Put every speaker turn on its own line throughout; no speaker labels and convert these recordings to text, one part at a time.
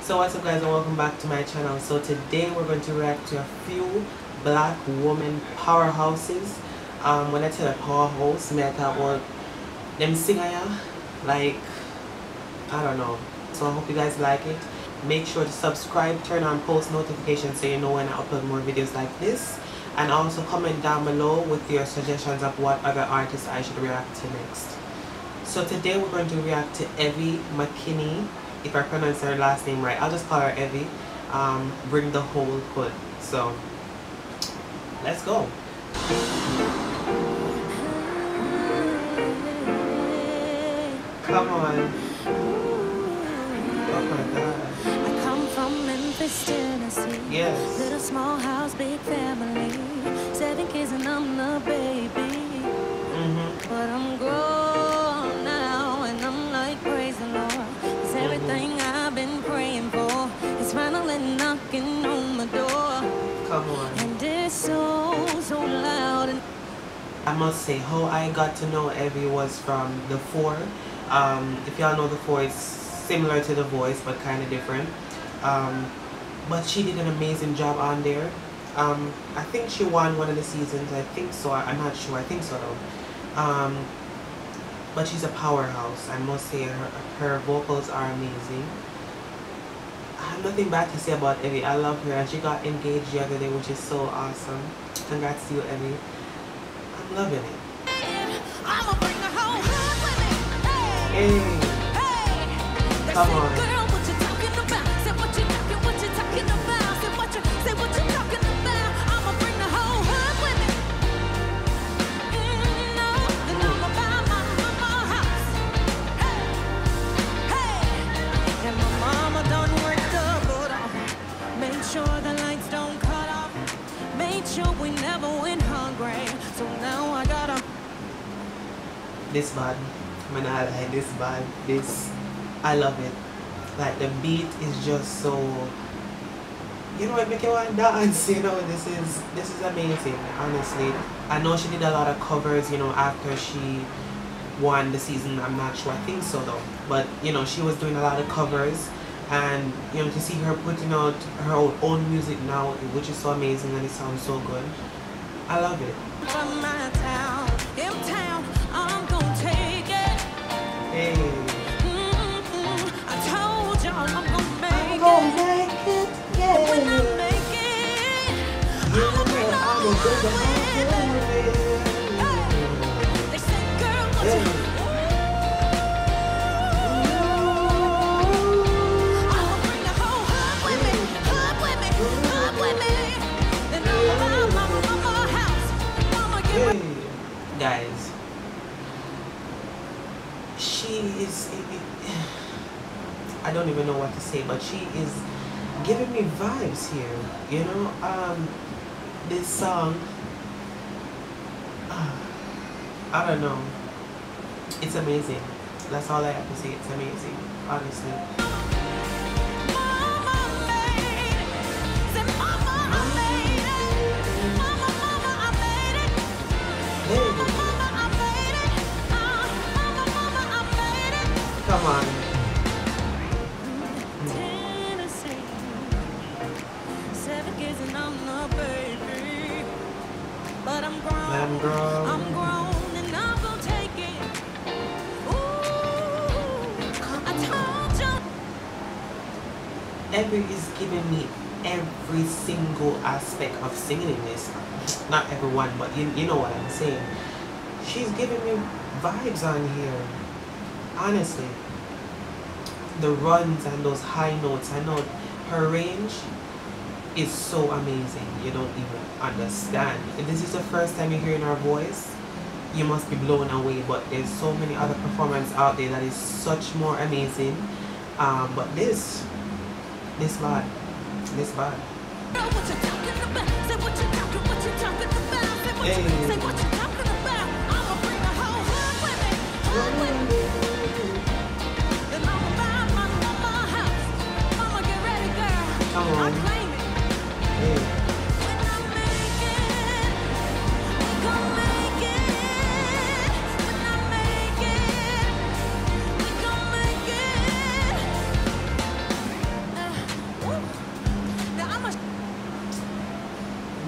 So what's up guys, and welcome back to my channel. So today we're going to react to a few black woman powerhouses. When I tell a powerhouse, I talk about them singer, like, I don't know. So I hope you guys like it. Make sure to subscribe, turn on post notifications so you know when I upload more videos like this. And also comment down below with your suggestions of what other artists I should react to next. So today we're going to react to Evie McKinney. If I pronounce her last name right, I'll just call her Evie. Bring the whole hood. So let's go. Come on. Oh my God.
I come from Memphis, Tennessee.
Yes.
Little small house, big family. 7 kids and I'm the baby. But I'm grown now and I'm like, praise the Lord. It's everything I've been praying for. It's finally knocking on my door.
Come on.
And it's so loud. And
I must say, how I got to know Evie was from The Four. If y'all know The Four, it's similar to The Voice but kind of different. But she did an amazing job on there. I think she won one of the seasons. I think so. I'm not sure. I think so though. But she's a powerhouse. I must say her vocals are amazing. I have nothing bad to say about Evie. I love her, and she got engaged the other day, which is so awesome. Congrats to you, Evie. I'm loving it.
I'ma bring the whole hood with me.
Hey,
Hey,
come on.
girl, what you talking about? Say what you talking about? Say what you talking about? I'ma bring the whole hood with me. And I'ma buy my mama a house. Hey, and my mama done worked the boat off. Made sure the lights don't cut off. Made sure we never went hungry. So now I gotta.
This bad. Man, I like this bad. I love it. Like the beat is just so, you know, it make you want to dance. You know, this is amazing. Honestly, I know she did a lot of covers. You know, after she won the season, I'm not sure. I think so though. But you know, she was doing a lot of covers, and you know, to see her putting out her own music now, which is so amazing, and it sounds so good. I love it.
From my town, in town, I'm gonna take it.
Hey.
I told y'all I'm gonna make it.
Make it, yeah.
When I make it, I'ma bring the whole hood with me. Hey, they say, girl, what you? I'ma bring the whole hood with me, hood with me. Then I'ma buy my mama a house. Mama give me.
Guys, she is, I don't even know what to say, but she is giving me vibes here, you know. This song, I don't know, it's amazing. That's all I have to say. It's amazing, honestly. Come on.
Tennessee, 7 kids and I'm the baby. But I'm grown.
I'm grown.
I'm grown and I'm gonna take it. Ooh, I told you.
Evie is giving me every single aspect of singing in this. Not everyone, but you know what I'm saying. She's giving me vibes on here. Honestly, the runs and those high notes, I know her range is so amazing. You don't even understand. If this is the first time you're hearing her voice, you must be blown away. But there's so many other performances out there that is such more amazing. But this bad.
What you talking about? Say what you talking about? Say what you talking about? I'ma bring the whole hood with me. Then I'ma buy my mama a house. Mama, get ready, girl.
Come on.
I claim it. When I make it, we gon' make it. When I make it, we gon' make it.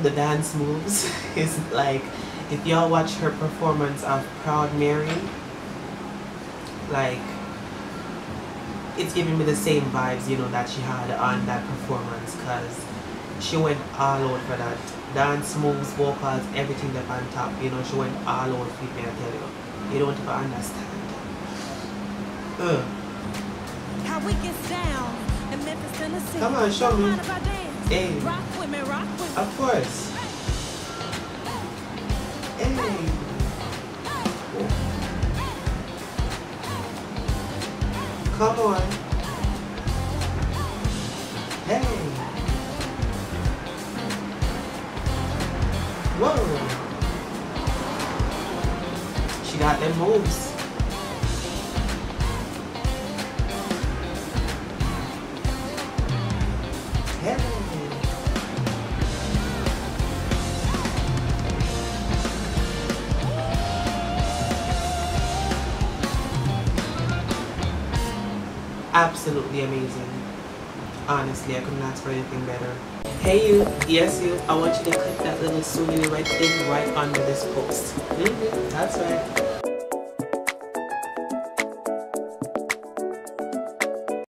the dance moves is like, if y'all watch her performance of Proud Mary, like, it's giving me the same vibes, you know, that she had on that performance, because she went all out for that. Dance moves, vocals, everything up on top, you know, she went all out for me, I tell you. You don't even understand.
How we get down in Memphis, Tennessee.
Come on, show me. Hey.
Rock with me, rock with me.
Of course. Hey. Come on. Hey. Whoa. She got them moves. Hey. Absolutely amazing. Honestly, I couldn't ask for anything better. Hey you, yes you, I want you to click that little swirly red thing right under this post. That's right.